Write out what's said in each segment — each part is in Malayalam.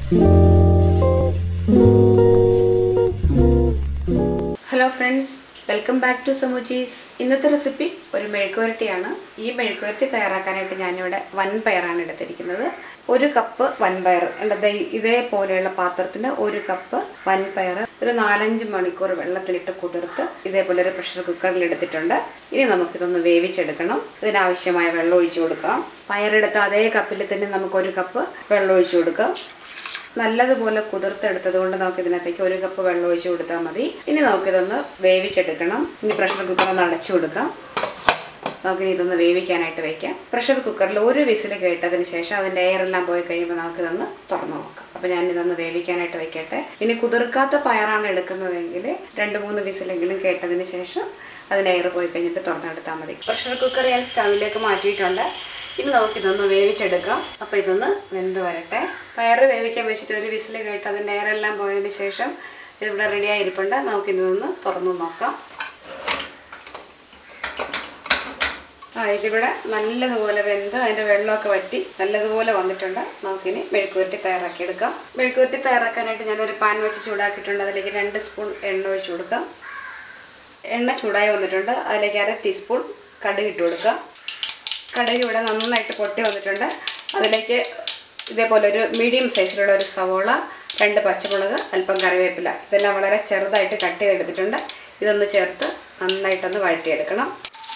Hello friends, welcome back to Samujis. ഇന്നത്തെ റെസിപ്പി ഒരു മെഴുക്കുവരട്ടിയാണ്. ഈ മെഴുക്കുവരട്ടി തയ്യാറാക്കാനായിട്ട് ഞാൻ ഇവിടെ വൻപയറാണ് എടുത്തിരിക്കുന്നത്. 1 കപ്പ് വൻപയർ. ഇതേപോലെയുള്ള പാത്രത്തിന് 1 കപ്പ് വൻപയർ ഒരു 4-5 മണിക്കൂർ വെള്ളത്തിലിട്ട് കുതിർത്ത് ഇതേപോലെ ഒരു പ്രഷർ കുക്കറിൽ എടുത്തിട്ടുണ്ട്. ഇനി നമുക്കിതൊന്ന് വേവിച്ചെടുക്കണം. ഇതിനാവശ്യമായ വെള്ളം ഒഴിച്ചു കൊടുക്കാം. പയറെടുത്ത അതേ കപ്പിൽ തന്നെ നമുക്ക് 1 കപ്പ് വെള്ളം ഒഴിച്ചു കൊടുക്കാം. നല്ലതുപോലെ കുതിർത്തെടുത്തതുകൊണ്ട് നമുക്ക് ഇതിനകത്തേക്ക് 1 കപ്പ് വെള്ളം ഒഴിച്ചു കൊടുത്താൽ മതി. ഇനി നമുക്കിതൊന്ന് വേവിച്ചെടുക്കണം. ഇനി പ്രഷർ കുക്കർ ഒന്ന് അടച്ചു കൊടുക്കാം. നമുക്കിനി ഇതൊന്ന് വേവിക്കാനായിട്ട് വയ്ക്കാം. പ്രഷർ കുക്കറിൽ 1 വിസിൽ കേട്ടതിന് ശേഷം അതിൻ്റെ എയറെല്ലാം പോയി കഴിയുമ്പോൾ നമുക്കിതൊന്ന് തുറന്നു നോക്കാം. അപ്പോൾ ഞാനിതൊന്ന് വേവിക്കാനായിട്ട് വയ്ക്കട്ടെ. ഇനി കുതിർക്കാത്ത പയറാണ് എടുക്കുന്നതെങ്കിൽ 2-3 വിസിലെങ്കിലും കേട്ടതിന് ശേഷം അതിൻ്റെ എയർ പോയി കഴിഞ്ഞിട്ട് തുറന്നെടുത്താൽ മതി. പ്രഷർ കുക്കർ ഞാൻ സ്റ്റവിലേക്ക് മാറ്റിയിട്ടുണ്ട്. ഇനി നമുക്കിതൊന്ന് വേവിച്ചെടുക്കാം. അപ്പോൾ ഇതൊന്ന് വെന്ത് വരട്ടെ. പയർ വേവിക്കാൻ വെച്ചിട്ട് 1 വിസിൽ കേട്ട് അതിൻ്റെ എയറെല്ലാം പോയതിന് ശേഷം ഇതിവിടെ റെഡിയായി ഇരിപ്പുണ്ട്. നമുക്കിതൊന്ന് തുറന്നു നോക്കാം. ഇതിവിടെ നല്ലതുപോലെ വെന്ത് അതിൻ്റെ വെള്ളമൊക്കെ വറ്റി നല്ലതുപോലെ വന്നിട്ടുണ്ട്. നമുക്കിനി മെഴുക്കുവരട്ടി തയ്യാറാക്കിയെടുക്കാം. മെഴുക്കുവരട്ടി തയ്യാറാക്കാനായിട്ട് ഞാനൊരു പാൻ വെച്ച് ചൂടാക്കിയിട്ടുണ്ട്. അതിലേക്ക് 2 സ്പൂൺ എണ്ണ ഒഴിച്ചു കൊടുക്കാം. എണ്ണ ചൂടായി വന്നിട്ടുണ്ട്. അതിലേക്ക് 1/2 ടീസ്പൂൺ കടുക് ഇട്ട് കൊടുക്കാം. കടുക് ഇവിടെ നന്നായിട്ട് പൊട്ടി വന്നിട്ടുണ്ട്. അതിലേക്ക് ഇതേപോലെ ഒരു മീഡിയം സൈസിലുള്ള ഒരു സവോള, 2 പച്ചമുളക്, അല്പം കറിവേപ്പില, ഇതെല്ലാം വളരെ ചെറുതായിട്ട് കട്ട് ചെയ്തെടുത്തിട്ടുണ്ട്. ഇതൊന്ന് ചേർത്ത് നന്നായിട്ടൊന്ന് വഴറ്റിയെടുക്കണം.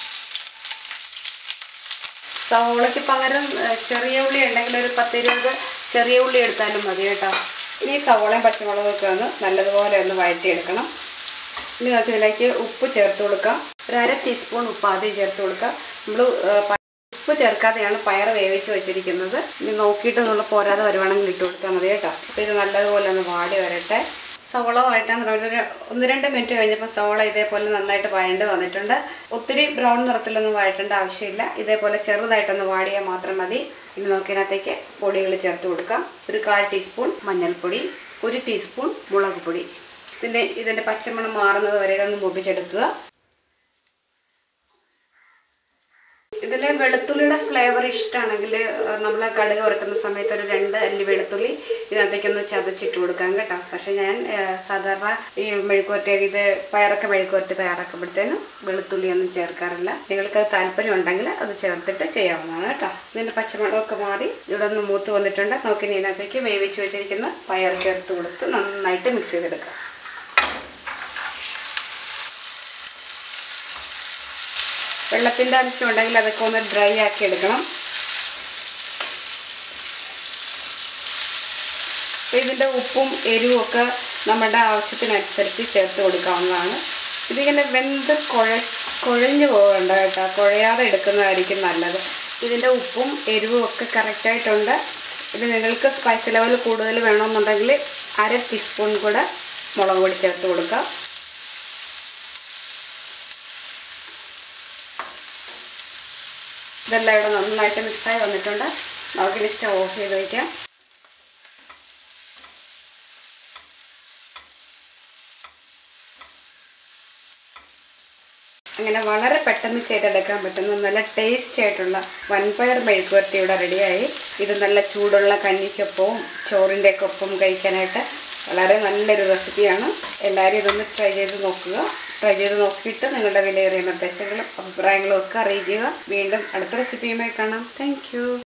സവോളയ്ക്ക് പകരം ചെറിയ ഉള്ളി ഉണ്ടെങ്കിൽ ഒരു 10-20 ചെറിയ ഉള്ളി എടുത്താലും മതി കേട്ടോ. ഇനി സവോളയും പച്ചമുളകൊക്കെ ഒന്ന് നല്ലതുപോലെ ഒന്ന് വഴറ്റിയെടുക്കണം. ഇനി നമുക്ക് ഇതിലേക്ക് ഉപ്പ് ചേർത്ത് കൊടുക്കാം. ഒരു 1/2 ടീസ്പൂൺ ഉപ്പ് ആദ്യം ചേർത്ത് കൊടുക്കാം. നമ്മൾ ഉപ്പ് ചേർക്കാതെയാണ് പയർ വേവിച്ച് വെച്ചിരിക്കുന്നത്. ഇനി നോക്കിയിട്ട് നമ്മൾ പോരാതെ വരുവാണെങ്കിൽ ഇട്ട് കൊടുത്താൽ മതി കേട്ടോ. അപ്പോൾ ഇത് നല്ലതുപോലെ ഒന്ന് വാടി വരട്ടെ. സവോള വഴറ്റാൻ തുടങ്ങി 1-2 മിനിറ്റ് കഴിഞ്ഞപ്പോൾ സവോള ഇതേപോലെ നന്നായിട്ട് വഴണ്ട് വന്നിട്ടുണ്ട്. ഒത്തിരി ബ്രൗൺ നിറത്തിലൊന്നും വഴറ്റേണ്ട ആവശ്യമില്ല. ഇതേപോലെ ചെറുതായിട്ടൊന്ന് വാടിയാൽ മാത്രം മതി. ഇനി നമുക്കിതിനകത്തേക്ക് പൊടികൾ ചേർത്ത് കൊടുക്കാം. ഒരു 1/4 ടീസ്പൂൺ മഞ്ഞൾപ്പൊടി, 1 ടീസ്പൂൺ മുളക് പൊടി. ഇതിൻ്റെ പച്ചമണം മാറുന്നത് വരെ ഇതൊന്ന് മൂപ്പിച്ചെടുക്കുക. ഇതിൽ വെളുത്തുള്ളിയുടെ ഫ്ലേവർ ഇഷ്ടമാണെങ്കിൽ നമ്മൾ കടുക് വറുക്കുന്ന സമയത്ത് ഒരു 2 അല്ലി വെളുത്തുള്ളി ഇതിനകത്തേക്കൊന്ന് ചതച്ചിട്ട് കൊടുക്കാം കേട്ടോ. പക്ഷേ ഞാൻ സാധാരണ ഈ മെഴുക്കുവരട്ടി പയറൊക്കെ മെഴുക്കുവരട്ടി തയ്യാറാക്കുമ്പോഴത്തേനും വെളുത്തുള്ളിയൊന്നും ചേർക്കാറില്ല. നിങ്ങൾക്ക് താല്പര്യം ഉണ്ടെങ്കിൽ അത് ചേർത്തിട്ട് ചെയ്യാവുന്നതാണ് കേട്ടോ. ഇതിൻ്റെ പച്ചമുളകൊക്കെ മാറി ഇവിടെ ഒന്ന് മൂത്ത് വന്നിട്ടുണ്ട്. നമുക്കിനി ഇതിനകത്തേക്ക് വേവിച്ച് വെച്ചിരിക്കുന്ന പയർ ചേർത്ത് കൊടുത്ത് നന്നായിട്ട് മിക്സ് ചെയ്തെടുക്കാം. വെള്ളത്തിൻ്റെ അംശം ഉണ്ടെങ്കിൽ അതൊക്കെ ഒന്ന് ഡ്രൈ ആക്കി എടുക്കണം. ഇതിൻ്റെ ഉപ്പും എരിവും ഒക്കെ നമ്മുടെ ആവശ്യത്തിനനുസരിച്ച് ചേർത്ത് കൊടുക്കാവുന്നതാണ്. ഇതിങ്ങനെ വെന്ത് കുഴഞ്ഞു പോകണ്ട കേട്ടോ. കുഴയാതെ എടുക്കുന്നതായിരിക്കും നല്ലത്. ഇതിൻ്റെ ഉപ്പും എരിവും ഒക്കെ കറക്റ്റായിട്ടുണ്ട്. ഇത് നിങ്ങൾക്ക് സ്പൈസി ലെവൽ കൂടുതൽ വേണമെന്നുണ്ടെങ്കിൽ 1/2 ടീസ്പൂൺ കൂടെ മുളക് പൊടി ചേർത്ത് കൊടുക്കാം. ഇതെല്ലാം ഇവിടെ നന്നായിട്ട് മിക്സായി വന്നിട്ടുണ്ട്. നമുക്കിനി സ്റ്റവ് ഓഫ് ചെയ്ത് വയ്ക്കാം. അങ്ങനെ വളരെ പെട്ടെന്ന് ചെയ്തെടുക്കാൻ പറ്റുന്ന നല്ല ടേസ്റ്റി ആയിട്ടുള്ള വൻപയർ മെഴുക്കുവരട്ടി ഇവിടെ റെഡിയായി. ഇത് നല്ല ചൂടുള്ള കഞ്ഞിക്കൊപ്പവും ചോറിൻ്റെയൊക്കെ ഒപ്പം കഴിക്കാനായിട്ട് വളരെ നല്ലൊരു റെസിപ്പിയാണ്. എല്ലാവരും ഇതൊന്ന് ട്രൈ ചെയ്ത് നോക്കുക. ട്രൈ ചെയ്ത് നോക്കിയിട്ട് നിങ്ങളുടെ വിലയേറിയ നിർദ്ദേശങ്ങളും അഭിപ്രായങ്ങളും ഒക്കെ അറിയിക്കുക. വീണ്ടും അടുത്ത റെസിപ്പിയുമായി കാണാം. Thank U.